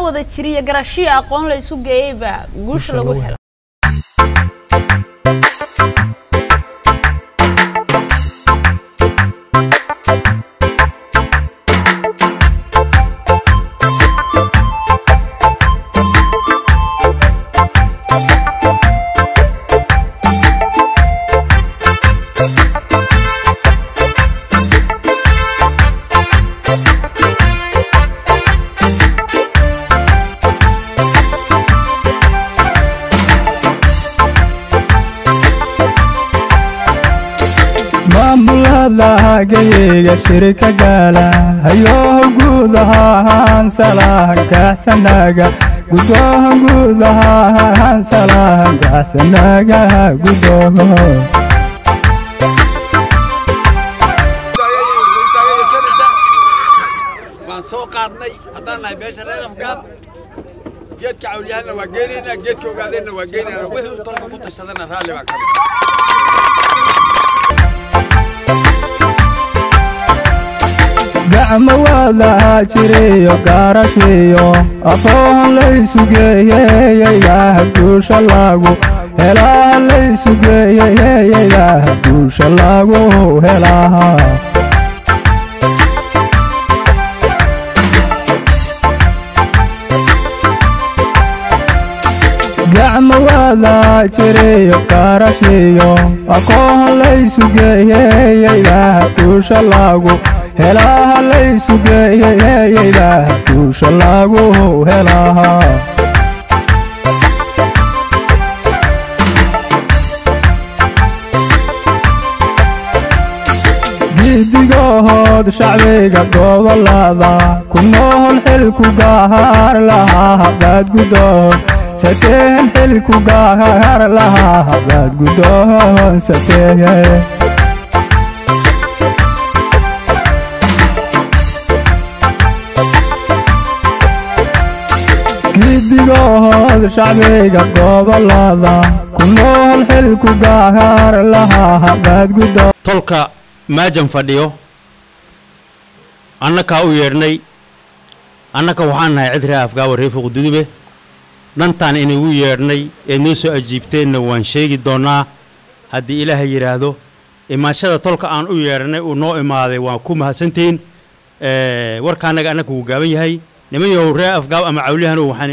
wada jiriya garashiyo aqoon la isu geeyayba guusha lagu helo gayga shirka gala hayo gudahan salahan kaxsanaga gudahan gudahan salahan kaxsanaga gudaho waan soo qaadnay hadaan nahay beesha reer afgaan geedka cawliyahana waa geelina geedka ogaadayna waa geelina wixii tolka ku tashadana raali baa ka gacmo wada jiriyo garashiyo aqoon la isu geeyay ilaah guusha lagu helaa la isu geeyay ilaah guusha lagu helaa gacmo wada jiriyo garashiyo aqoon la isu geeyay ilaah guusha lagu helaa la isu geeyay ilaah guusha lagu helaa gidigood shacbiga gobolada ku nool xilku gaar lahaa dad gudoon sateen xilku gaar lahaa dad gudoon sateen gidigood shacbiga gobolada ku nool xilku gaar lahaa dad gudoon tolka maajan fadhiyo annaka u yeernay annaka waxaan nahay cid reer afgaa wareef qududube dhantaan inagu yeernay ee noo soo ajiibteenna waan sheegi doonaa haddii ilaahay yiraahdo imaashada tolka aan u yeernay uu noo imaaday waan ku mahadsantiin warkaanaga annaka uu gaaban yahay niman yow reer afgaab ama cawliyahana waxaan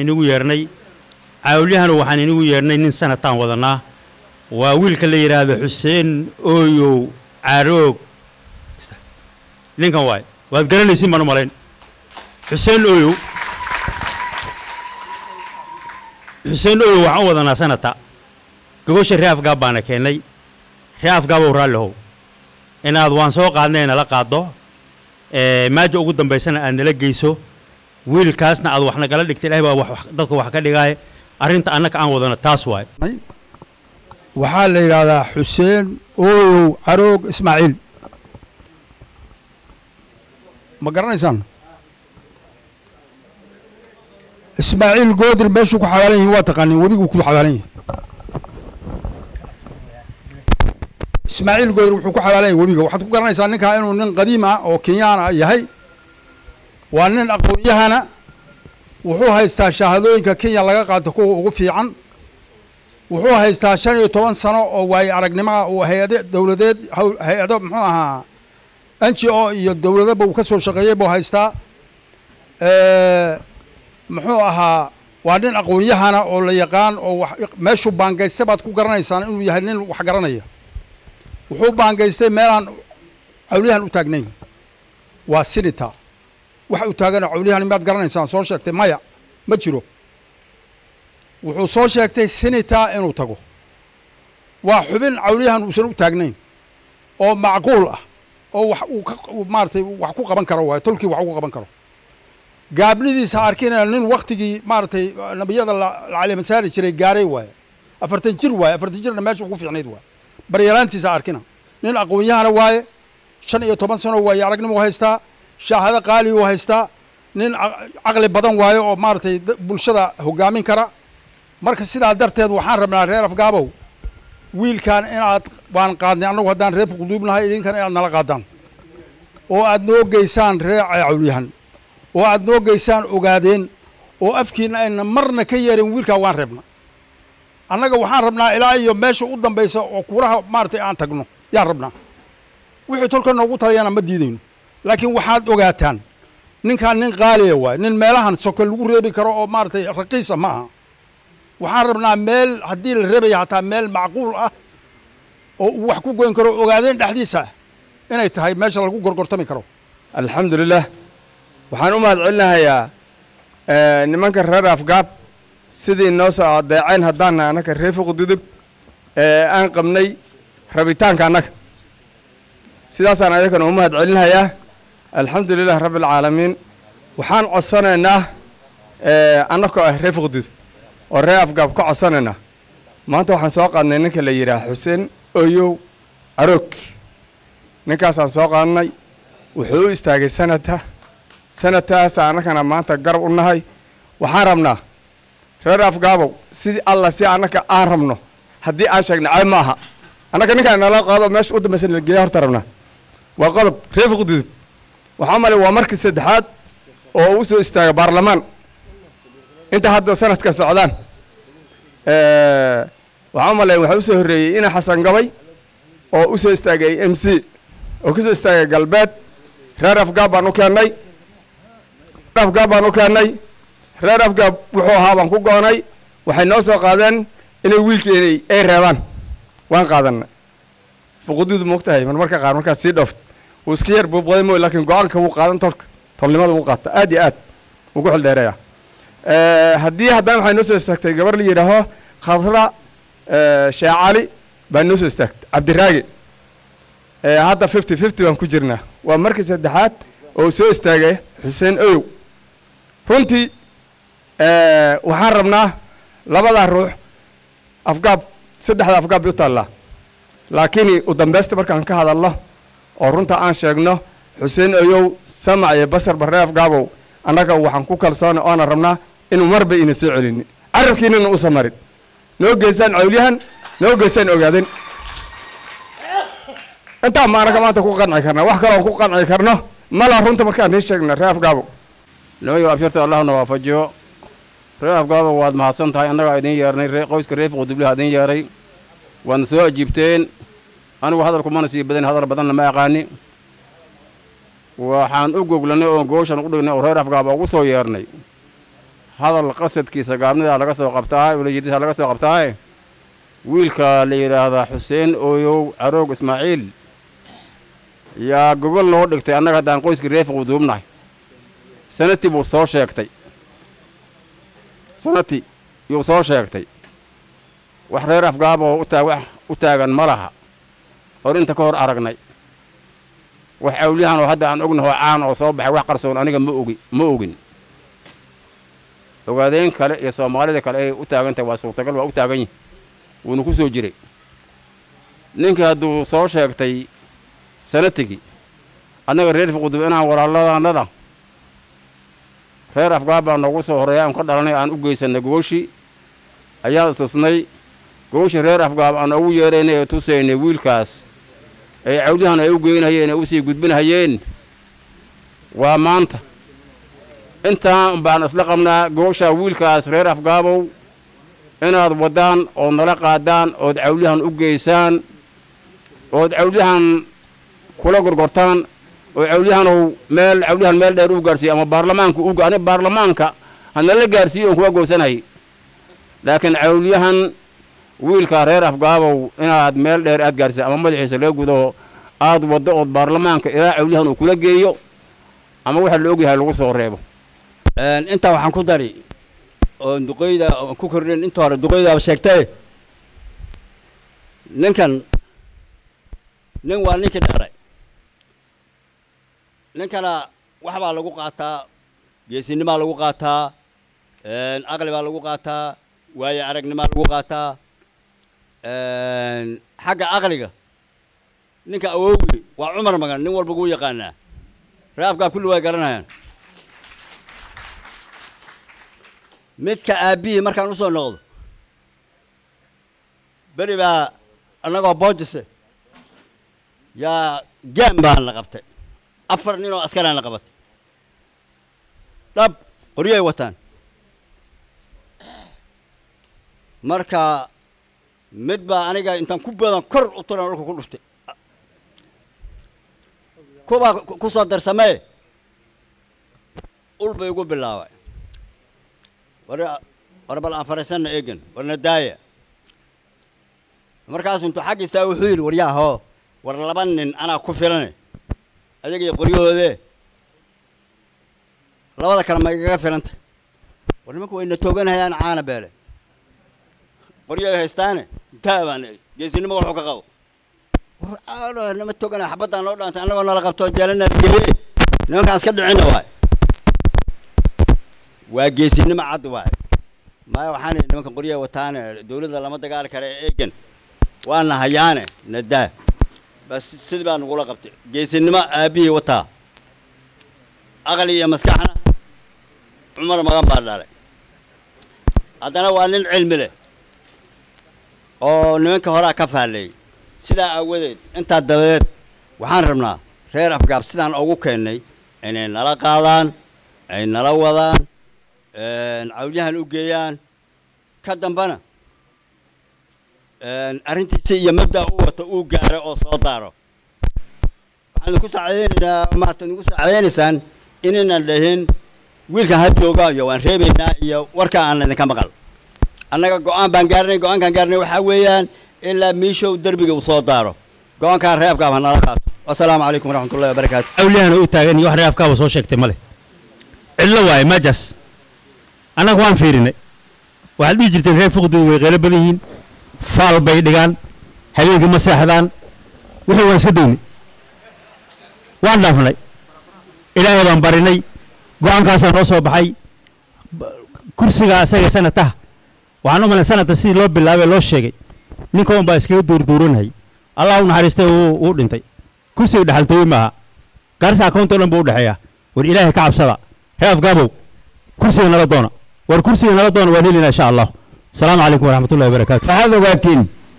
inagu yeernay nin sanataan wadanaa waa wiilka la yiraahdo Xuseen Ooyow Caroog ninkan waay waad garanaysiin baan u malayn Xuseen Ooyow waxaan wadanaa sanata gogosha reer afgaab baana keenay reer afgaab oo raalihow inaad waan soo qaadnay nala qaado maajo ugu dambeysana aan nala geyso wiilkaasna aad wax nagala dhigtay ilaahay baa wax dadka wax ka dhigay arinta annaka aan wadana taas waay waxaa la yiraahdaa Xuseen Ooyow Caroog Ismaaciil ma garanaysaan Ismaaciil Goodir meeshuu ku xawaalan yahay waa taqaaniin webigu ku xawaalan yahay Ismaaciil Goodir wuxuu ku xawaalan yahay webiga waxaad ku garanaysaa ninka inuu nin qadiim ah oo Kenyaan ah yahay waa nin aqoon-yahana wuxuu haystaa shahaadooyinka Kenya laga qaato kuwa ugu fiican wuxuu haystaa 15 sano oo waay aragnimo oo hay'ado dawladeed hay'ado muxuu ahaa NGO iyo dawladaba uu ka soo shaqeeyay buu haystaa muxuu ahaa waa nin aqoon-yahana oo la yaqaan oo meeshuu baangaystay baad ku garanaysaan inuu yahay nin wax garanaya wuxuu baangaystay meelaan cawliyahan u taagnayn waa senator wax u taagan cawliyahan maad garanaysaan soo sheegtay maya ma jiro wuxuu soo sheegtay senator inuu tago waa xubin cawliyahan uusan u taagnayn oo macquul ah oo wax uu maartay wax ku qaban karo waa tolkii wax ugu qaban karo gaabnidiisa arkina nin waqtigii maartay nabiyada la cali masaari jiray gaaray waay 40 jir waay 40 jirna meesha ugu fiicneed waay baryalaantiisa arkina nin aqoon-yahana waay 15 sano waay aragnimo haystaa shahaado qaali oo haystaa nin aqli badan waayo oo maartay bulshada hogaamin kara marka sidaa darteed waxaan rabnaa reer afgaabow wiilkan inaad waan qaadnay anagu haddaan reer qudubnahay idinkan inaad nala qaadaan oo aad noo geysaan reer cawliyahan oo aad noo geysaan ogaadeen oo afkiina ayna marna ka yeerin wiilkaa waan reebna annaga waxaan rabnaa ilaa iyo meesha u dambaysa oo kuuraha maaragtay aan tagno yaan rabnaa wixii tolka noogu talayana ma diidayno laakiin waxaad ogaataan ninkaan nin qaaliya waay nin meelahan soke lagu reebi karo oo maaragtay raqiisa ma aha waxaan rabnaa meel haddii la reebaya hataa meel macquul ah oo uu wax ku goyn karo ogaadeen dhexdiisa inay tahay meesha lagu gorgortami karo alxamdulilah waxaan u mahad celinahayaa nimanka reer afgaab sidii noo soo adeeceen haddaana annaka reer fuqududub aan qabnay rabitaanka annaga sidaasaan ayakana u mahad celinahayaa alxamdulilah rabbi alcaalamiin waxaan codsanaynaa annakoo ah reer fuqududub oo reer afgaab ka codsanaynaa maanta waxaan soo qaadnay ninka la yidhaah xuseen oyow caroog ninkaasaan soo qaadnay wuxuu u istaagay sanadtaas annakana maanta garab u nahay waxaan rabnaa reer afgaabow sidii alla si annaka aan rabno haddii aan sheegna cayb ma aha annaka ninkaan nala qaado meesha u dambaysa nalageeya horta rabnaa waa qodob reer fuqududub waxaa malay waa markii saddexaad oo u soo istaaga baarlamaan inta hadda sanadka socdaan waxaa malay waxaa usoo horreeyey ina xasan gabay oo u soo istaagay m c oo ka soo istaagay galbeed reer afgaab baan u keennay reer afgaab wuxuu ahaa baan ku goonay waxay noo soo qaadeen inay wiilkii ay reebaan waan qaadanay fuqududub moogtahay marmarka qaar markaas sii dhooft wuu iska yar buubqoday mooy laakiin go-aanka wuu qaadan tolnimada wuu qaata aad iyo aad ugu xildheereeya haddana waxay noo soo istaagtay gabar la yidhaaho khadra sheekh cali baa noo soo istaagtay cabdiraagi hadda 50-50 baan ku jirnaa waa markii saddexaad oo soo istaagay xuseen oyow runtii waxaan rabnaa labadaa ruux afgaab saddexda afgaab bay u taallaa laakiin u dambeysta markaan ka hadalno oo runta aan sheegno xuseen oyow samac iyo basar barre afgaabow annaga waxaan ku kalsoona oona rabnaa inuu marba ina soo celini carabkiinana u samarin noo geysaan cawlyahan noo geysaan ogaaden intaa ma anaga maanta ku qanci karnaa wax kaloo ku qanci karno mala runta markaan nii sheegna reer afgaabow nimayo abshirta allahna waafajiyo reer afgaabow waad mahadsan tahay annagaa idin yeernay qoyska reer fuqudublaha idin yeeray waadna soo ajiibteen anigu hadalku mana sii badan hadal badanna ma aqaani waxaan u goglanay oo gooshan u dhignay oo reer afgaaba ugu soo yeernay hadal qasadkiisa gaabnidaa laga soo qabtaa ulajeedisa laga soo qabtaa wiilka la yidhaahdaa xuseen ooyow caroog ismaaciil yaa gogol noo dhigtay annaga haddaan qoyskii reer fuqudubnahay sanadtii buu soo sheegtay yuu soo sheegtay wax reer afgaaba oo wax u taagan ma laha hor inta ka hor aragnay wax awliyahan oo hadda aan ognaho caan oo soo baxay wax qarsoon aniga ma ogin ogaadeen kale iyo soomaalida kale ay u taagantahay waa suurtagal waa u taagan yihin wuuna ku soo jiray ninkii hadduu soo sheegtay sanatigii annaga reer fuqudub inaan walaaladannada reer afgaab baa noogu soo horreeya aan ka dhalanay aan u geysanay gooshii ayaan istusnay gooshii reer afgaab aan ugu yeeraynay ee tusaynay wiilkaas ay cawlihan ay u geynayeen ee u sii gudbinahayeen waa maanta intaan baan isla qabnaa goosha wiilkaas reer afgaabow inaad waddaan ood nala qaadaan ood cawlihan u geysaan ood cawlihan kula gorgortaan oo cawliyahanow cawlihan meel dheer u gaarsiiyo ama baarlamaanka ani baarlamaanka hanala gaarsiiyo oon kuwa goosanahay laakiin cawliyahan wiilkaa reer afgaabow inaad meel dheer aad gaarsiiso ama madaxiisa laga gudo aad waddo ood baarlamaanka ilaa cawliyahan uu kula geeyo ama waxa la ogyahay lagu soo reebo intaa waxaan ku dari oo duqeyda ku kordhin inta hore duqeyda sheegtay ninkan waa ninkii dhalay ninkana wax baa lagu qaataa geesinimaa lagu qaataa aqli baa lagu qaataa waayo aragnimaa lagu qaataa xagga aqliga ninka awowgi waa cumar magan nin walba uu yaqaanaa reer afgaab kulli way garanayaan midka aabihii markaan u soo noqdo beri baa annagoo boojise yaa gaam baan la qabtay 4 nin oo askaraan la qabatay dhab qoryay wataan marka mid baa aniga intaan ku badan kor u turan dhulka ku dhuftay kuba ku soo darsamay ul bay ugu bilaabay war bal aan fariisanna eegan warna daaya markaas intuu xaqiisa wuxuu yiri waryaho war laba nin ana ku filan ayaga qoryoode labada kale ma iga filanta war nimanku way na tooganayaan caana beele qoryo haystaane taaban geesinimo wuxuu ka qabo war aalo nama toogana xabadda noo dhaantay anagoo nala qabto jeelana geliye nimankaas ka dhicina waa geesinimo cad waay ما وحنا نمك قرية وتانا دولة لما تقال كره إيجن وأنا هيانة ندا بس سيدنا نقول قبتي جيس إنما أبي وتا أغلي مسكحنا عمر ما قام بعد أدنى وأنا العلم له أو نمك هراء كفالي سيدا أولد أنت الدولت وحنرمنا خير أفكار سيدا أوجو كني إن نلا قادان إن نلا وضان عوديها الأوجيان كدم بنا أرنتي يمبدأ هو تأوجاره أو صداره أنا كوس علينا ما تنقص علينا سان إننا لهن ويلك هالجوجا يوان ربنا يو وركا أنا ذكر مقال أنا قوان بانجرني قوان كان جرني وحويان إلا ميشو دربي وصداره قوان كان رياب كمان نلاقات والسلام عليكم ورحمة الله وبركاته أولياء أوتاعن يوح رياب كابوس وشك تمله إلا واي ما جس أنا قوان فيرني واحد يجري تنهي فقد ويغلب بدين فال بيدقان هذيك المساحدان وهو يسدوني وان دافني إلى أيضا بريني قوان كاسا نوصو بحي كرسي سنة سنة ته وعنو من سنة تسير لو بالله لو شيء نيكون باسكيو دورون هاي الله ونحرسته ودنتي كرسي دحلتوي معها كارسا كونتو لنبو دحيا والإله كعب صدا هيف قابو كرسي نردونا والكرسي نردونا ونيلنا إن شاء الله السلام عليكم ورحمة الله وبركاته فهذا وقتين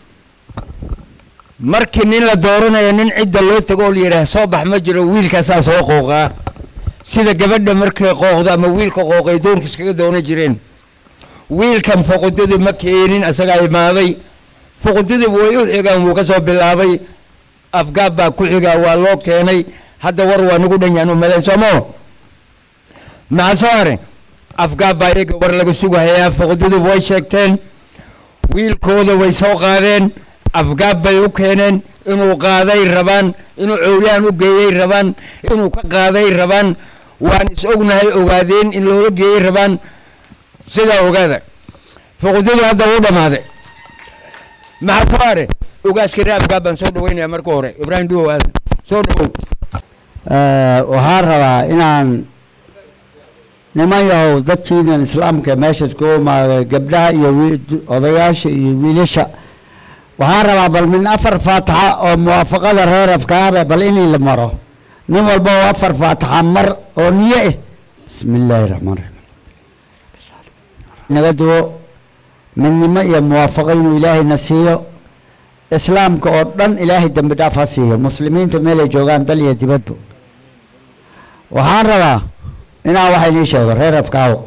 markii nin la dooranayo nin cid loo tago oo yiraahdo soo bax ma jiro wiilka saas oo qooqa sida gabadha markay qooqdo ama wiilka qooqay doorkiis kaga doona jireen wiilkan foqodada ma keenin asaga imaaday foqodada way u xigaan wuu ka soo bilaabay afgaab baa ku xiga waa loo keenay hadda war waa nagu dhanyaano maleensamo ma saare afgaab baa iyaga war laga sugayaa foqodada way sheegteen wiilkooda way soo qaadeen afgaab bay u keeneen inuu qaaday rabaan inuu cawliyaan u geeyay rabaan inuu ka qaaday rabaan waan is ognahay ogaadeen in loo geeyay rabaan sida ogaada foqodadu hadda u dhamaaday maxaa saare ogaaskii afgaab baan soo dhaweynaya marka hore ibraahim duwo aad soo dhawow waxaan rabaa inaan niman yahow dadkiinan islaamka meeshaas ku imaaday gabdhaha iyo odayaasha iyo wiilasha waxaan rabaa bal min afar faataxa oo muwaafaqada reer afkaabe bal inii la maro nin walba oo afar faataxa mar oo niye eh bismi illaahi raxmaan raxiim naga duwo midnimo iyo muwaafaqo inuu ilaahayna siiyo islaamka oo dhan ilaahay dembi dhaaf ha siiyo muslimiinta meelay joogaan dal iyo dibadba waxaan rabaa inaan waxa inii sheego reer afkaabo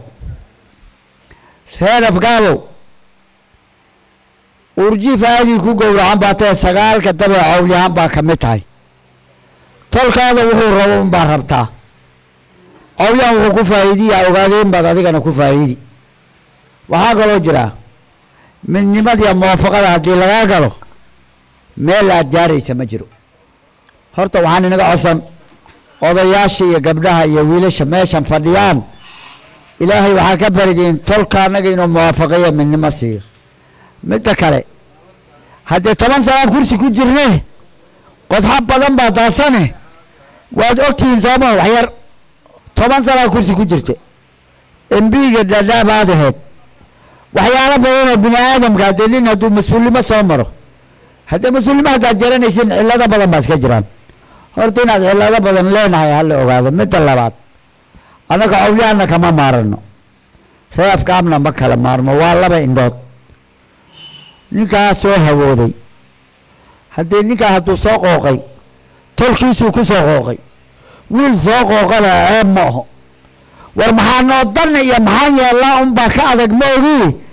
urjiif aadii ku gowracan baa tae sagaalka dabe cawliyahaan baa ka mid tahay tolkaada wuxuu rabo unbaa rabtaa cawliyahan wuxuu ku faa'iidiyaa ogaadeen baad adigana ku faa'iidi waxaa kaloo jira midnimadiiya muwaafaqada haddii lagaa galo meel aad jaaraysa ma jiro horta waxaan inaga codsan odayaasha iyo gabdhaha iyo wiilasha meeshan fadhiyaan ilaahay waxaa ka baridiin tolka annaga inuu muwaafaqeeyo midnimo siiyo midda kale haddii 10 sano kursi ku jirne qodxa badan baa daasane waad ogtihiin sooma wax yar 10 sano kursi ku jirte embiga dadaabaad ahayd waxyaalo badan oo bini aadamka hadii hadduu mas'uulnimo soo maro haddii mas'uulnimo hadda jaranaysin cilada badan baa iska jiraan horta inaad cilada badan leenahay hal ogaado midda labaad anaga cawliyaana kama maarano reefka amna ma kala maarmo waa laba indhood ninkaa soo hawooday haddii ninkaa hadduu soo qooqay tolkiisuu ku soo qooqay wiil soo qooqana ceeb ma aho war maxaa noo dan iyo maxaa yeellaa unbaa ka adag ma ogii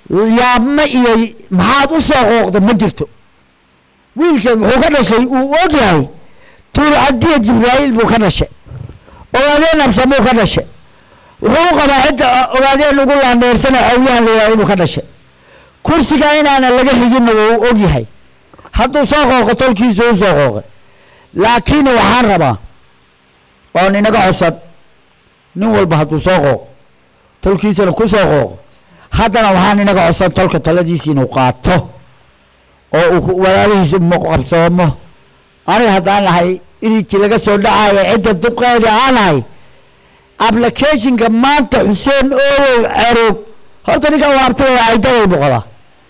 yaabma iyo maxaad u soo qooqda ma jirto wiilkan wuxuu ka dhashay uu og yahay tuulcadiya jibraa'iil buu ka dhashay ogaadeen absamuu ka dhashay wuxuu u qabaa cidda ogaadeen ugu laandheersana awliyahan la yidhahdo inuu ka dhashay kursiga inaana laga xiginna waa uu og yahay hadduu soo qooqo tolkiisa u soo qooqay laakiin waxaan rabaa oon inaga codsan nin walba hadduu soo qooqo tolkiisana ku soo qooqo haddana waxaan inaga codsan tolka taladiisa inuu qaato oo uu walaalihiisa muqabsoomo aniga haddaan nahay iridkii laga soo dhacaya cidda duqeeda aan nahay applicationka maanta xuseen oowow ceroog horta ninkan waa abtooda aydaday buu qabaa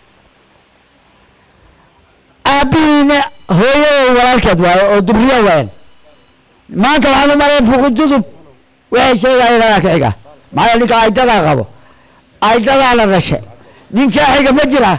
aabbihiina hooyaday walaalkeed waayo oo dubriya waayan maanta waxaan u malayn fuqududub waxay sheegayeen anaa ka xiga maxaa ninka aydadaa qabo aydadaana dhashe ninkaa xiga ma jira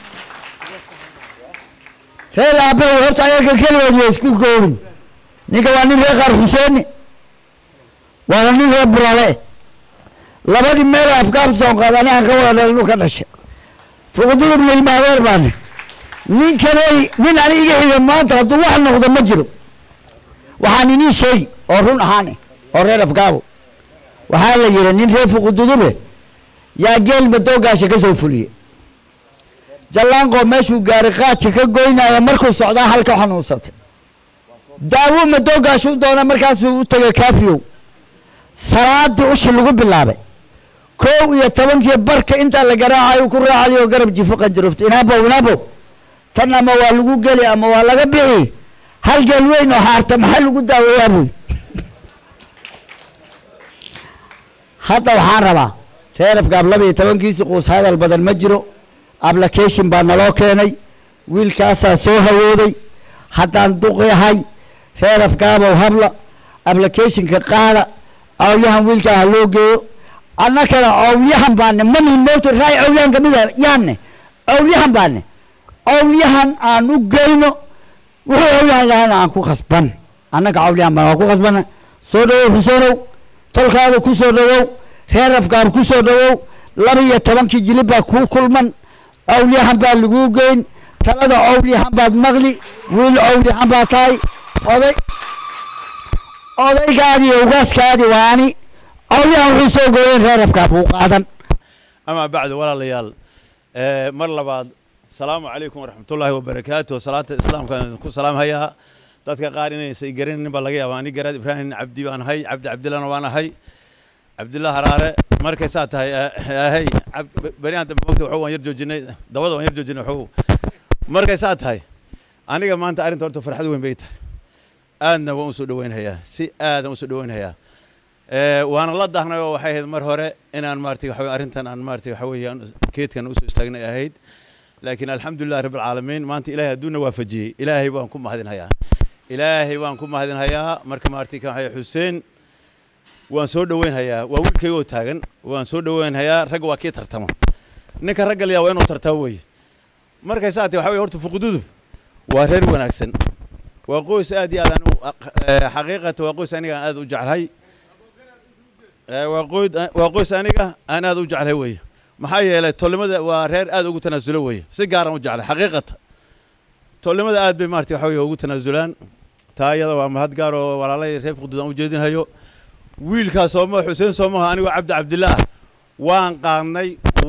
reer aabbahay horta ayaga keligood way isku koobin ninka waa nin reer qaar xuseeni waana nin reer burale labadii meel afgaab soo qaad anigaan ka wada dhalinu ka dhashe fuqududubna ilmaadeer baane ninkanay nin ani iga xiga maanta hadduu wax noqdo ma jiro waxaan inii sheegi oo run ahaane oo reer afgaabo waxaa la yidhi nin reer fuqududube yaa geel madoogaasha ka soo fuliye jallaanqoo meeshuu gaari qaadka ka goynaya markuu socdaa halka xanuunsatay daawo madoogaashu u doona markaasuu u tegay kaafiyow salaadii ushi lagu bilaabay 11 barka intaa la garaacayo ku raacayo garab jifo qanjarofta inaabo tan ama waa lagu geli ama waa laga bixi hal geel weyn oo haarta maxaa lagu daaweeyaa buu hadda waxaan rabaa reer afgaab 12 qoys hadal badan ma jiro application baa naloo keenay wiilkaasaa soo hawooday haddaan duqyahay reer afgaabow habla applicationka qaada awliyahan wiilkaa ha loo geeyo annakana awliyahan baane mani moota raay awliyahan kamid ah yaanne awliyahan baane awliyahan aan u geyno wuxuu awliyahan lahana aan ku khasban annaka awliyahan baan ku khasban soo dhawow xuseenow tolkaada ku soo dhawow reer afgaab ku soo dhawow 12 jilib baa kuu kulman awliyahan baa lagu geyn talada awliyahan baad maqli wiil awliyahan baa tahay odaygaadii ugaaskaadii waani awliyahan wuxuu soo gooyeen reer afgaab uu qaadan ama bacdu walaalayaal mar labaad salaamu calaykum waraxmatullaahi wabarakaatuh salaata islaamka ku salaamhayaa dadka qaar inaysan garanaynin baa laga yaabaa ani garaad ibraahim cabdi baan ahay cabdillahna waan ahay cabdillah haraare markay saa tahay hay bariyan dambe waqti wuxuu waan yar joojinay dabada waan yar joojinay wuxuu markay saa tahay aniga maanta arrinta horta farxad weyn bay tahay aadna waan u soo dhaweynhayaa si aadan u soo dhaweynhayaa waana la daahnay oo waxay ahayd mar hore inaan maartay waxa arrintan aan maartay waxa weeyaan keedkan u soo istaagnay ahayd laakiin alxamdulillaah rabbil caalamiin maanta ilaahay adduunna waafajiyay ilaahay waan ku mahadinhayaa marka maartay kan xuseen waan soo dhaweynhayaa waa wiilkayga taagan waan soo dhaweynhayaa rag waa kii tartamo ninka rag gal yaa waa inuu tartamo way markay saatay waxa weey horta fuqududub waa reer wanaagsan waa qoys aad iyo aad xaqiiqatan waa qoys aniga aad u jeclahay waa qoys aniga aan aad u jeclahay way maxaa yeelay tolnimada waa reer aad ugu tanaasulo way si gaar ah u jeclahay xaqiiqatan tolnimada aad bay maartay waxa weey ugu tanaasulaan taayada waa mahad gaar oo walaalay reer fuqudud u jeedinhayo wiilkaas oo ma xuseen soomaha anigu cabdillaah waan qaadnay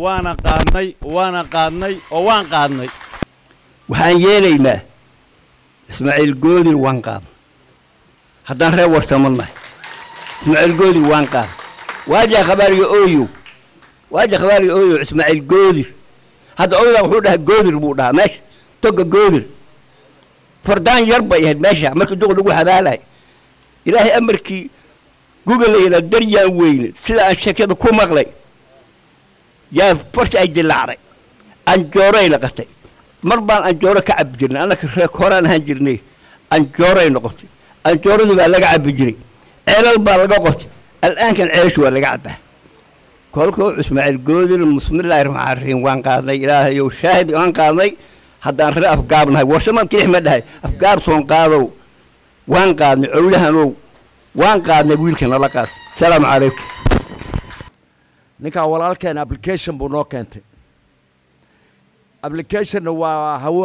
waxaan yeelaynaa ismaaciil goodir waan qaad haddaan reer wartamadnahay ismaaciil goodir waan qaad waaja khabaariga ooyo ismaaciil goodir hadda oydaa wuxuu dhahaa goodir buu dhahaa meesha toga goodir fardaan yar bay ahayd meesha markii duq lagu habaalay ilaahay amarkii google ila daryaan weyne sida aan sheekada ku maqlay yaa farta ay dilaacday anjooray noqotay mar baan anjooro ka cabbi jirnay annaka reer koraan ahaan jirnay anjooray noqotay anjooradii baa laga cabbi jiray ceelal baa laga qotay al'aankan ceelashu waa laga cabbaa kolkoo ismaaciil goodir bismillaahi raxmaani raxiim waan qaadnay ilaahayow shaahid waan qaadnay haddaan reer afgaabnahay warsamaan kidix ma dhahay afgaab soon qaadow waan qaadnay owlahanow waan qaadnay wiilka nala qaad salaamu calaykum ninkaa walaalkeen application buu noo keentay application waa hawo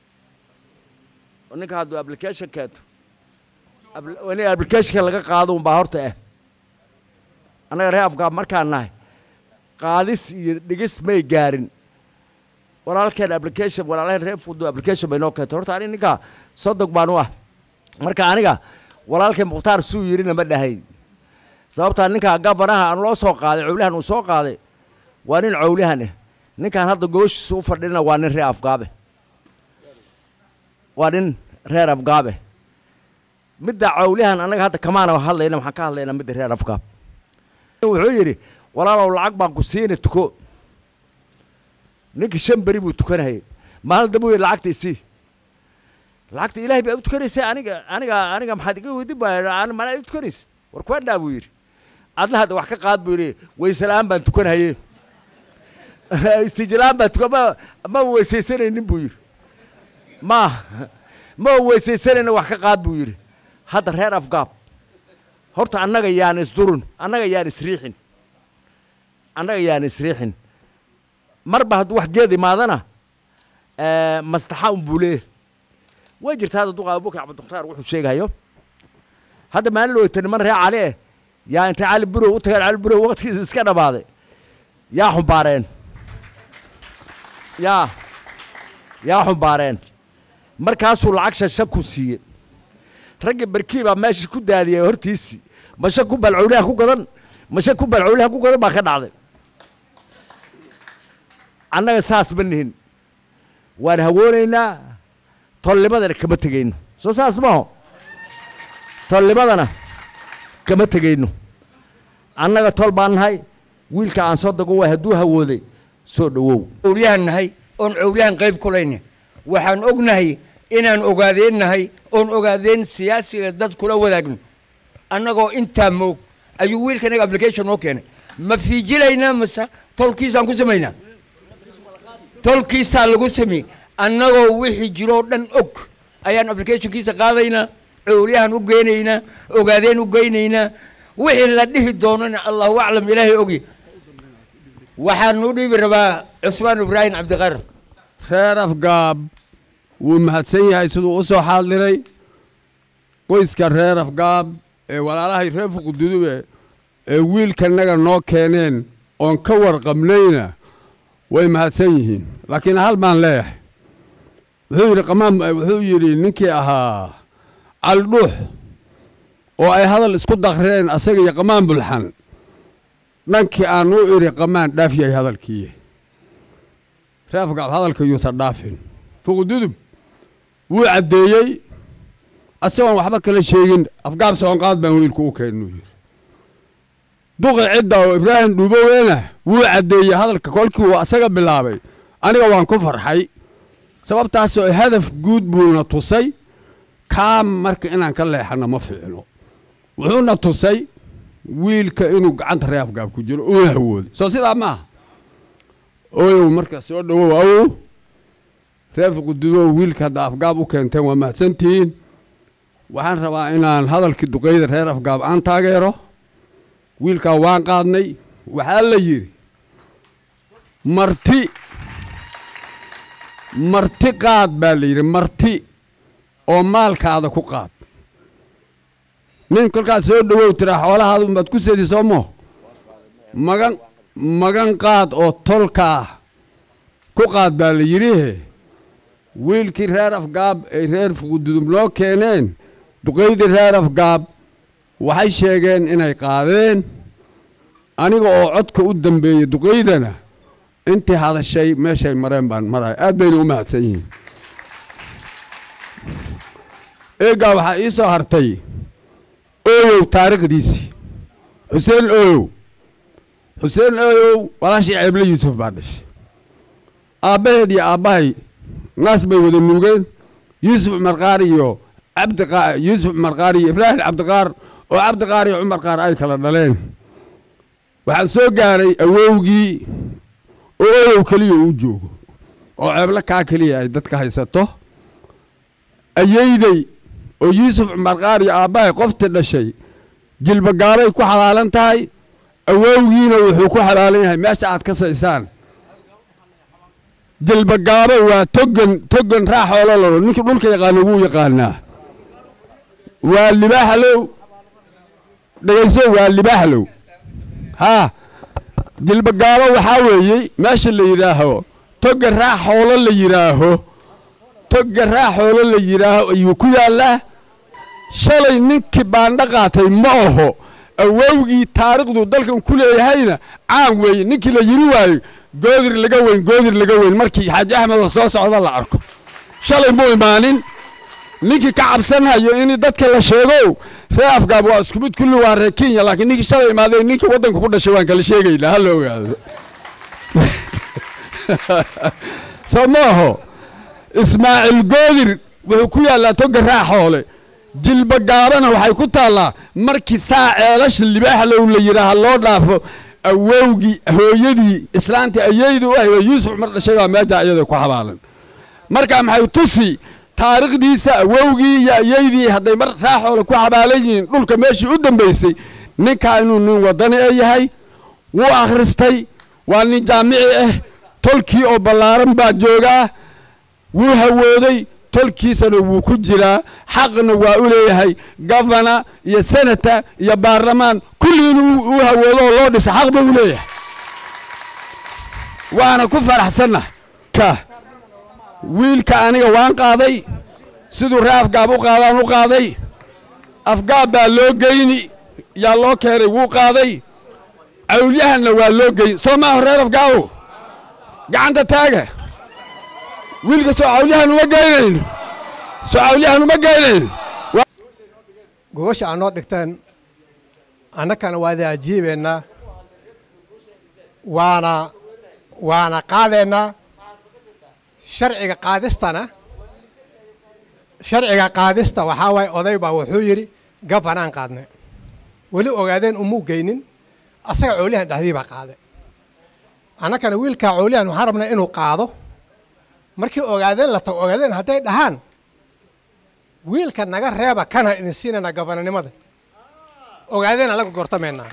ninka hadduu application keento wani application laga qaado unbaa horta annaga reer afgaab markaan nahay qaadis iyo dhigis may gaarin walaalkeen application walaalaheen reer fudu application bay noo keento horta ani ninka sodog baan u marka aniga walaalkeen mukhtaar suu yirina ma dhahay sababta ninka gafanaha aan loo soo qaaday cawlahan uu soo qaaday waa nin cawlahan ninkan hadda gooshiisa u fadhina waa nin reer afgaabe waa nin reer afgaabe midda cawlahan anaga hadda kamaana hadlayna waxaan ka hadlaynaa midda reer afgaab wuxuu yidhi walaalow lacag baan ku siini tuko ninkii 5 beri buu tukanayay maalin dambe uu lacagta isii lacagta ilaahay baa u tukanaysaa aniga maxaad iga weydi baa mana u tukanaysaa war ku dhaa buu yidhi adna hadda wax ka qaad buu yidhi waysalaan baan tukanayay istijlaam baa tukan ma weysaysanaynin buu yidhi ma weysaysanayna wax ka qaad buu yidhi hadda reer afgaab horta annaga yaan isdurun annaga yaan isriixin marba hadduu wax geed imaadana maslaxa buu leeyahay way jirtaa hadda duqa Abuubakar Cabdimukhtaar wuxuu sheegayo hadda maalin loo tan man reer cali yaa inta cali burow u tagay cali burow waqtigiisa iska dhabaaday yaa xumbaareen markaasuu lacag shasha ku siiyey ragga barkii baa meesha ku daadiyay hortiisii masha ku balcowlaha ku gadan baa ka dhacday annaga saas ma nihin waan hawoonaynaa tollimadana kama tegayno soo saas maaho tollimadana kama tegayno annaga tol baan nahay wiilka aan soo dago waa hadduu hawooday soo dhawow cawliyahan nahay oon cawliyahan qayb kulayna waxaan ognahay inaan ogaadeennahay oon ogaadeen siyaasiga dad kula wadaagno annagoo intaa moog ayuu wiilkanaga application noo keenay ma fiijilaynaa mase tolkiisaan ku samaynaa tolkiisaa lagu sameeyey annagoo wixii jiroo dhan og ayaan applicationkiisa qaadaynaa cawliyahan u geynaynaa ogaadeen u geynaynaa wixii la dhihi doonana allahu aclam ilaahay ogi waxaan u dhiibi rabaa cusmaan ibraahim cabdiqaadir reer afgaab wuu mahadsan yahay siduu u soo xaadiray qoyska reer afgaab ee walaalahay reer fuqududube ee wiilkanaga noo keeneen oon ka warqabnayna way mahadsan yihiin laakiin hal baan leeyahay wuxuu yidhi ninkii ahaa caldhuux oo ay hadal isku dakreen asaga iyo qamaan bulxan dhankii aan u idhi qamaan dhaaf yahay hadalkii reer afgaab hadalka yuusan dhaafin fuqududub wuu caddeeyey asagoon waxba kala sheegin afgaab soonqaad baan wiilku u keennuu yidhi duqi cidda oo ibraahim dhuuboweyna wuu caddeeyey hadalka kolkii uu asaga bilaabay aniga waan ku farxay sababtaasoo hadaf guud buuna tusay kaa marka inaan ka leexanno ma fiicno wuxuuna tusay wiilka inuu gacanta reer afgaab ku jiro uuna hawooday soo sidaa maaha ooyow marka soo dhawow awow reer fuqududow wiilka hadda afgaab u keenteen waa mahadsantihiin waxaan rabaa inaan hadalkii duqeyda reer afgaab aan taageero wiilkaa waan qaadnay waxaa la yidhi marti qaad baa la yidhi marti oo maalkaada ku qaad nin kolkaad soo dhawow tiraa xoolahaada unbaad ku sedi soomo magan qaad oo tolkaa ku qaad baa la yidhi wiilkii reer afgaab ay reer fuqududub noo keeneen duqeydii reer afgaab waxay sheegeen inay qaadeen aniga oo codka u dambeeyey duqeydana intii hadashay meeshay mareen baan marahay aad bayna u mahadsan yihiin eegaa waxaa ii soo hartay ooyow taariikhdiisii xuseen ooyow walaashii ceeble yuusuf baa dhashay aabbaheed iyo aabbahay naas bay wada nuugeen yuusuf cumar qaar iyo yuusuf cumar qaar iyo ibraahim cabdiqaar oo cabdiqaar iyo cumar qaar ay kala dhaleen waxaan soo gaaray awowgii oo ooyow keliya uu joogo oo ceeble kaa keliya ay dadka haysato ayeyday oo yuusuf cumar qaar iyo aabbahay qoftii dhashay jilbagaaray ku xalaalan tahay awowgiina wuxuu ku xalaalan yahay meesha aad ka saysaan jilbagaabo waa togan raaxoola lolo ninkii dhulka yaqaana wuu yaqaanaa waa libaaxlow dhegayso waa libaaxlow haa jilbagaabo waxaa weeye meesha la yidhaaho toga raaxoolo la yidhaaho ayuu ku yaallaa shalay ninkii baandha qaatay ma aho awowgii taariikhdu dalkan ku leeyahayna caan weeye ninkii la yiri waayo goodir laga weyn markii xaaji axmed soo socda la arko shalay muu imaanin ninkii ka cabsanayo in dadka la sheego reer afgaab waa isku mid kulli waa reer Kenya laakiin ninkii shalay imaaday ninkii waddanka ku dhashay waan kala sheegaynaa hal ogaado samaho ismaaciil goodir wuxuu ku yaallaa toga raaxoole jilbagaabana waxay ku taallaa markii saa ceelasha libaaxlow la yidhaaha loo dhaafo awowgii hooyadii islaantii ayaydu u ahay yuusuf cumar dhashay baa meesha iyada ku xabaalan marka maxay tusi taariikhdiisa awowgii iyo ayaydii hadday mar raaxoole ku xabaalan yihiin dhulka meeshii u dambaysay ninkaa inuu nin waddani yahay wuu akhristay waa nin jaamici ah tolkii oo ballaaran baa joogaa wuu hawooday tolkiisana wuu ku jiraa xaqna waa u leeyahay gavana iyo senata iyo baarlamaan kulli inuu u hawoodo oo loo dhisa xaq buu u leeyahay waana ku faraxsannahay ka wiilka aniga waan qaaday siduu ree afgaab u qaadaan u qaaday afgaab baa loo geyni yaa loo keenay wuu qaaday cawlyahanna waa loo geyn soo maaho reer afgaabow gacanta taaga wiilka soo cawlyahan uma geynayno gogosha aan noo dhigteen annakana waa idin ajiibeennaa waana qaadeennaa sharciga qaadista waxaa waaye oday baa wuxuu yidhi gafanaan qaadnay weli ogaadeen umuu geynin asaga cawlyahan dhexdii baa qaaday annakana wiilkaa cawlyahan waxaan rabnaa inuu qaado markii ogaadeen la tago ogaadeen hadday dhahaan wiilka naga reeba kana idin siinayna gafananimada ogaadeena laga gortamaynaa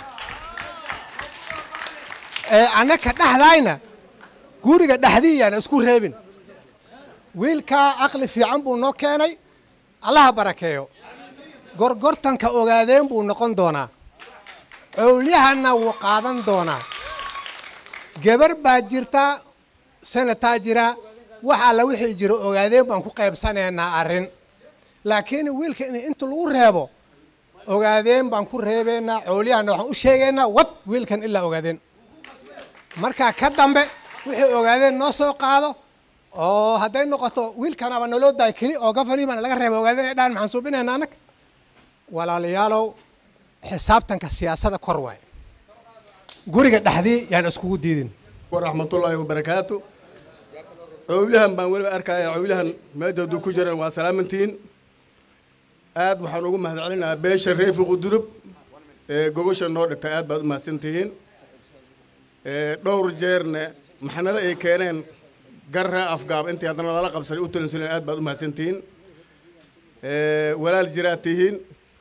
annaka dhexdaayna guriga dhexdii yaana isku reebin wiilkaa aqli fiican buu noo keenay allaha barakeeyo gorgortanka ogaadeen buu noqon doonaa cawlyahanna wuu qaadan doonaa gabar baa jirta senataa jira wax alla wixii jiro ogaadeen baan ku qaybsanaynaa arrin laakiin wiilka in inta lagu reebo ogaadeen baan ku reebaynaa cawlyahanna waxaan u sheegaynaa wad wiilkan ilaa ogaadeen markaa ka dambe wixii ogaadeen noo soo qaado oo hadday noqoto wiilkanaba naloo daay keli oo gafanii baana laga reeba ogaadeen ay dhaan maxaan suubinaynaa annaga walaalayaalow xisaabtanka siyaasadda kor waaye guriga dhexdii yaan iskugu diidin waraxmatullaahi wabarakaatu cawlyahan baan weliba arkaya cawlyahan meedoodu ku jiran waa salaamantiin aad waxaan ugu mahadcelinayaa beesha reefi qudurub gogosha noo dhigtay aad baad u mahadsantihiin dhowr jeerna maxnada ay keeneen garra afgaab intii haddana lala qabsanay u talinsuleen aad baad u mahadsantihiin walaal jiraad tihiin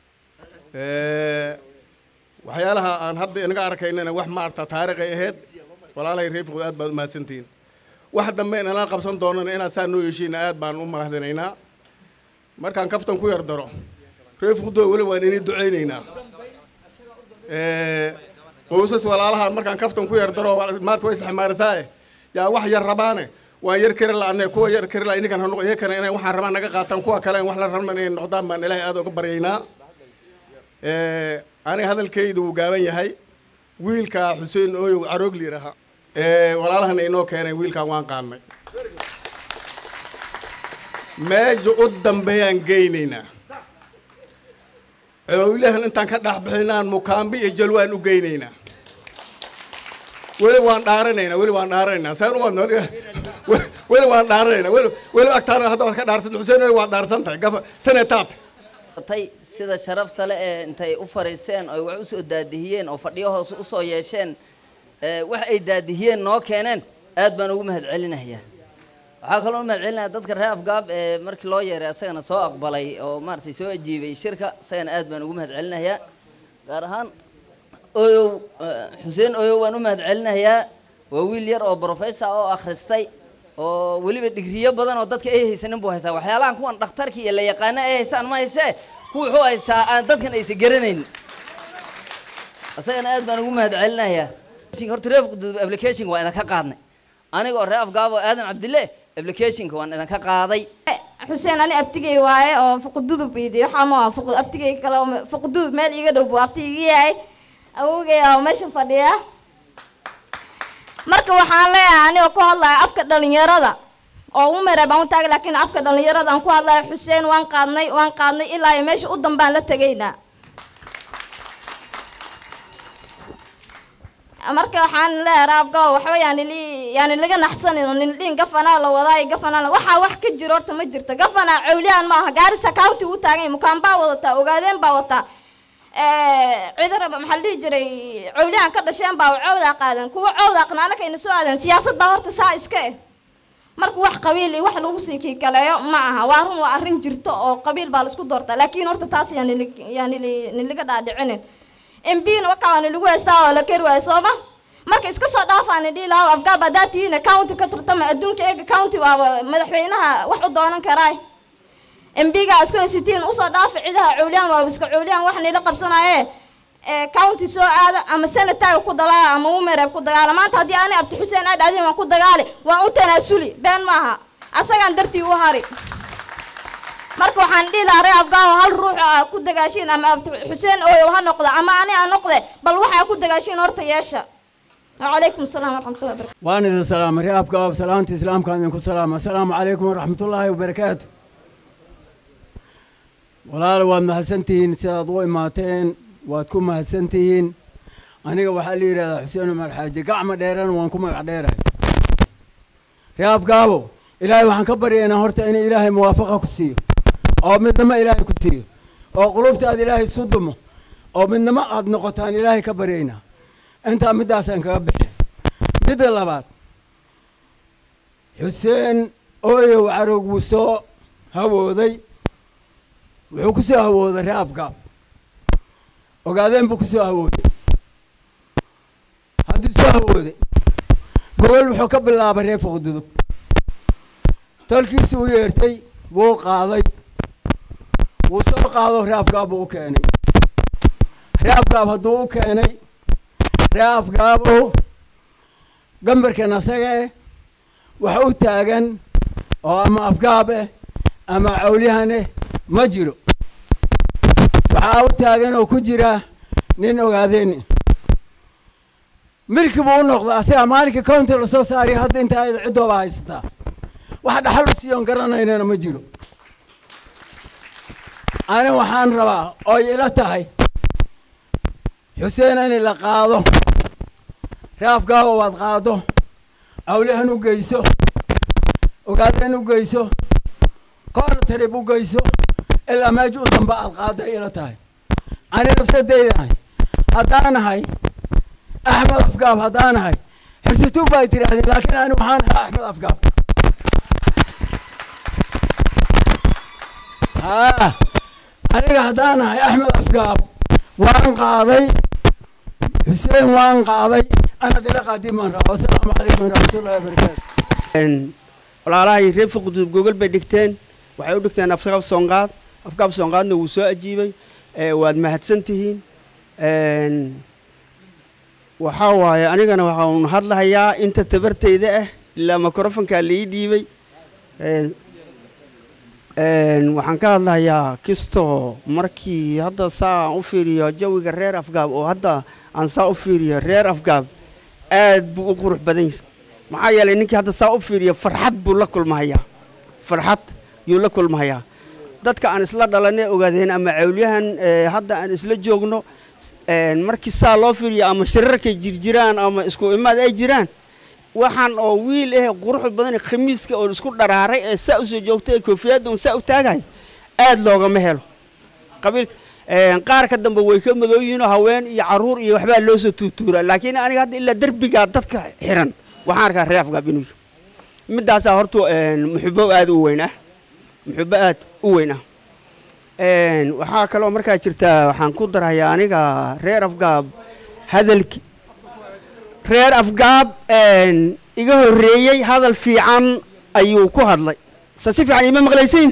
waxyaalaha aan hadda inaga arkaynana wax maarta taariikhay ahayd walaalahay reefi qudurub aad baad u mahadsantihiin wax dambe inala qabsan doonana inaad saa noo yeeshiina aad baan u mahadinaynaa markaan kaftan ku yar daro reefi qudurub weli waan inii ducaynaynaa qoysas walaalaha markaan kaftan ku yar daro maarta way saxmaarisaa yaa wax yar rabaane waan yar kari la'anay kuwa yar kari la inigan hanuq iyakana inay waxaan rabaan naga qaataan kuwa kale wax la rabna inay noqdaan baan ilaahay aad uga baryaynaa aniga hadalkaydu wuu gaaban yahay wiilka xuseen ooyow caroogli yidhaaha walaalahana inoo keenay wiilkan waan qaadnay meesha u dambeeyaan geynaynaa cawlyahan intaan ka dhex bixinaan mukaambi iyo jalwaan u geynaynaa weli waan dhaaranaynaa saan u wadno weli waan dhaaranaynaa weli agtaana hadda waad ka dhaarsan xuseen ooyow waad dhaarsan tahay senetaad sida sharafta leh ee intay u fariiseen oo wax u soo daadihiyeen oo fadhiyo hoos u soo yeesheen wax ay daadihiyeen noo keeneen aad baan ugu mahadcelinayaa waxaa kaloo u mahadcelinayaa dadka reer afgaab ee markii loo yeeray asagana soo aqbalay oo maaragtay soo ajiibay shirka asagana aad baan ugu mahadcelinayaa gaar ahaan ooyow xuseen ooyow waan u mahadcelinayaa waa wiil yar oo professor oo akhristay oo weliba digriyo badan oo dadka ay haysanin buu haysaa waxyaalahan kuwan dhakhtarkii iyo la yaqaano ay haystaan ma haysee kuwa wuxuu haysaa aan dadkan aysan garanayn asagana aad baan ugu mahadcelinayaa horta reef qudub application waa inaan ka qaadnay aniga oo reef gaabo aadan cabdille applicationka waan inaan ka qaaday xuseen ani abtigay waaye oo fuqududub iidi waxa ma fuqud abtigay kale oo fuqudud meel iga dhow buu abtigay yahay awogay oo meesha fadhiya marka waxaan leeyahay aniga ku hadlaya afka dhalinyarada oo u meeray baan u taagay laakiin afka dhalinyarada aan ku hadlaya xuseen waan qaadnay ilaa ay meesha u dambaan la tagaynaa marka waxaan leeyahay raabga waxa yani laga naxsanino nin dhin gafana la wadaay gafana waxa wax ka jiro horta ma jirto gafana cawliyaan ma aha Garissa County uu taagay mukaan baa wadata ogaadeen baa wata ciidara maxal dhigi jiray cawliyaan ka dhasheen baa cawda qaadan kuwa cawda qanaanaka in soo aadan siyaasadda horta saa iska marka wax qabiil iyo wax lagu sii kaleeyo ma aha waa run waa arrin jirto oo qabiil baa la isku doortaa laakiin horta taas yani laga dhaadhicinin MPna wakaan lagu heystaa oo la kari way Soomaa marka iska soo dhaafaan dhilaa afgaab daatiina county ka turtama adduunka eega county waa madaxweynaha wax u doonan karaa MPga isku haysitiin u soo dhaaf ciidaha cawliyaan waa iska cawliyaan wax nila qabsanaaye county soo aada ama senator ku dalaala ama u meeray ku dagaala maanta hadii aan abti Xuseen aad aadin waan ku dagaale waan u tanaasuli been maaha asagan dartii u hari marka waxaan dhilaa reef gaaw hal ruux ku dagaashin ama abti Xuseen oo ha noqdo ama aan noqdo bal waxa ku dagaashin horta yeesha وعليكم السلام ورحمة الله وبركاته. وأنا السلام رياض قاب سلامتي إسلام كان ينكو سلام السلام عليكم ورحمة الله وبركاته. ولا لو ما حسنتين سيضوي ماتين وتكون ما حسنتين أنا وحالي رياض حسين ومر حاجة قعمة ديران وانكم قعديران. رياض قابو إلهي وحن كبري أنا هرت أنا إلهي موافقة كسيه أو من ما إلهي كسيه أو قلوبتي هذه إلهي صدمه أو من ما عاد نقطان إلهي كبرينا. أنت مداسن كبح مد اللبات حسين أوي وعروق وسو هوودي وحكسو هوودي رافقا وقاعدين بكسو هوودي هادو سو هوودي قول وحكب الله بريف غدودو تلكي سويرتي وو قاضي وسو قاضو رافقا بو كاني رافقا هدو كاني رياف قابو قمبرك نسقه وحو تاغن او اما افقابه اما عوليهانه مجرو وحاو تاغن او كجرا نين اوغادين ملك بو نقض اسا مالك كونت لسو ساري هاد انت عدو بايستا واحد حلو سيون قرانينا مجرو انا وحان ربا او يلتهي حسين أنا لقاضه راف قاوة وضغاضه أولهن وقيسو وقادين وقيسو قارة تريب وقيسو إلا ما يجوز بقى القاضة إلى تاي أنا نفسي ديداي هدانا هاي أحمد أفقاب هدانا هاي حرسيتو بايتي راضي لكن أنا وحانها أحمد أفقاب أنا هدانا هاي أحمد أفقاب وان قاضي حسين وان قاضي أنا دلقا قادما والسلام عليكم ورحمة الله وبركاته. walaalahay reef qudub Google bay dhigteen waxay u dhigteen afqab soonqaadna wuu soo ajiibay waad mahadsantihiin waxa waaye anigana waxaan hadlahayaa inta tabartayda ah ilaa mikrofoonka la ii dhiibay waxaan ka hadlahayaa kisto markii hadda saa u fiiriyo jawiga reer afgaab oo hadda aan saa u fiiriyo reer afgaab aad buu u qurux badan yahay maxaa yeelay ninkii hadda saa u fiiriyo farxad buu la kulmahayaa farxad yuu la kulmahayaa dadka aan isla dhalanay ogaadeen ama cawliyahan hadda aan isla joogno markii saa loo fiiriyo ama shirarkay jirjiraan ama isku imaad ay jiraan waxaan oo wiil qurux badan khamiiska oo isku dharaaray ee saa u soo joogtay koofiyada saa u taagay aad looga ma helo qabiil qaar ka dambe way ka madooyiin haween iyo caruur iyo waxba loo soo tuutuura laakiin aniga hadda ila darbiga dadka xiran waxaan arkaa reef gabinu midaas horto muxibbo aad u weyn u weyn waxa kale oo markaa jirta waxaan ku darayaa aniga reer afgaab hadalki reer afgaab iga horeeyay hadal fiican ayuu ku hadlay sa si fiican ima maqlaysiin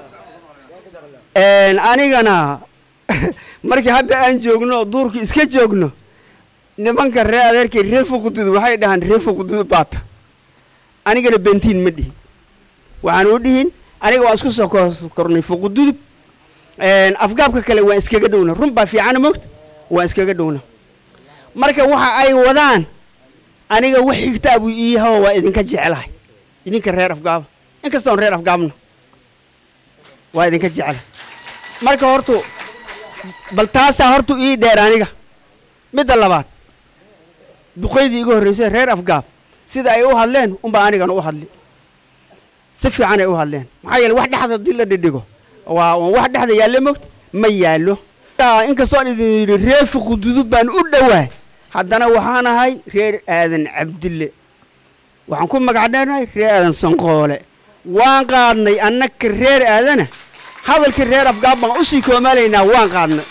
anigana markii hadda aan joogno duurkii iska joogno nimanka reer adeerkay reer fuqudud waxay dhahaan reer fuqudud baata anigana bentiin ma dhihin waxaan u dhihin aniga waan isku soo kornay fuqudud afgaabka kale waan iskaga dhowna run baa fiican moogta waan iskaga dhowna marka waxa ay wadaan aniga wax xigtaa buu ii yahay waa idinka jecelahay idinka reer afgaab inkastoo reer afgaabno waa idinka jecelahay marka hortu bal taasaa hortu ii dheer aniga midda labaad duqaydii iga horreysay reer afgaab sida ay u hadleen unbaa anigana u hadli si fiican ay u hadleen maxaa yeele wax dhexda haddii la dhidhigo waa wax dhexda yaalle moogta ma yaallo inkastoo aan idin yidhi reer fuqududub baan u dhowaa haddana waxaan ahay reer aadan cabdille waxaan ku magacdheenahay reer aadan sanqoole waan qaadnay annaka reer aadana hadalkii reer afgaab baan usii koomalaynaa waan qaadnay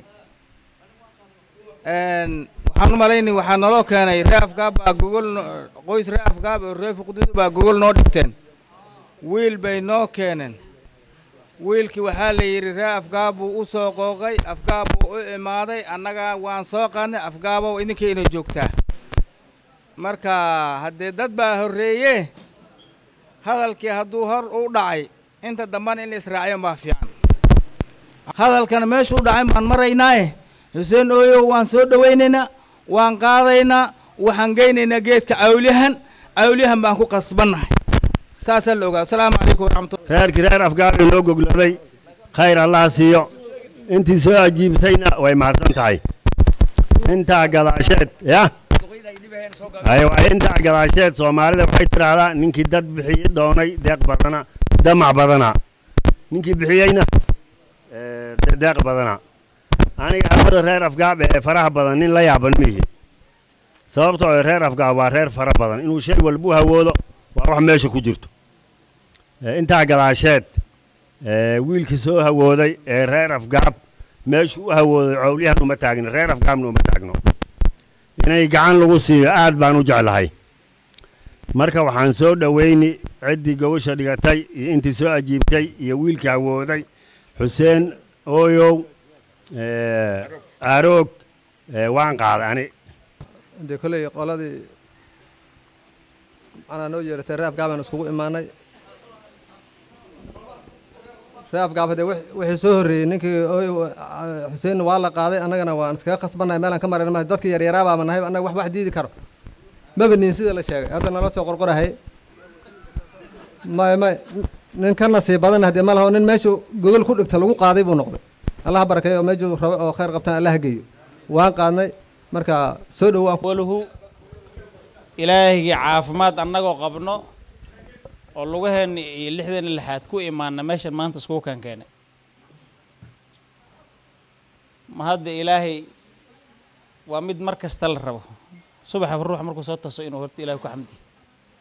waxaan u malaynay waxaa naloo keenay reer afgaab baa gogol qoys reer afgaab oo reer fuqudud baa gogol noo dhigteen wiil bay noo keeneen wiilkii waxaa la yidhi reer afgaab buu u soo qooqay afgaab buu u imaaday annaga waan soo qaadnay afgaabow idinkay ina joogtaa marka haddee dad baa horreeye hadalkii hadduu hor u dhacay inta dambana in la israaciyo baa fiican hadalkana meeshu u dhacay baan maraynaaye xuseen ooyow waan soo dhowaynaynaa waan qaadaynaa waxaan geynaynaa geedka cawliyahan baan ku qasbannahay saasaa la ogaa asalaamu calaykum waraxmatullah reerkii reer afgaab inoo goglooday khayr allaha siiyo intii soo ajiibtayna way mahadsan tahay intaa gadaasheed ya aywa intaa gadaasheed soomaalida waxay tidhaahdaa ninkii dad bixiye doonay deeq badana damac badana ninkii bixiyeyna deeq badana aniga hawada reer afgaab ee faraha badan nin la yaaban mihi sababtoo reer afgaab waa reer fara badan inuu shay walbu hawoodo waa wax meesha ku jirto intaa gadaasheed wiilkii soo hawooday ee reer afgaab meeshu u hawooday cowlyahan uma taagno reer afgaabna uma taagno inay gacan lagu siiyo aad baan u jeclahay marka waxaan soo dhowayni ciddii gobasha dhigatay iyo intii soo ajiibtay iyo wiilkii hawooday xuseen ooyow aroog waan qaaday ani dee kolley qoladii anaa noo yeeratay reer afgaab aan iskugu imaanay reer afgaab haddee wixii soo horreeyey ninkii xuseenna waa la qaaday annagana waan iskaga khasbannahay meelaan ka marayna maaha dadkii yaryaraabaama nahay annaga wax diidi karo maba niin sida la sheegay hadda nala soo qorqorahay may nin ka nasiib badan haddee ma laho nin meeshu gogol ku dhigta lagu qaaday buu noqday allaha barakeeyo oo meeshuu rabo oo khayr qabtaan allaha geeyo waan qaadnay marka soo dhowaan waluhu ilaahigii caafimaad annagoo qabno oo lugaheena iyo 66 ku imaana meeshan maanta isku kan keenay ma hadda ilaahay waa mid mar kasta la rabo subaxa ruux markuu soo taso inuu horta ilaahay ku xamdi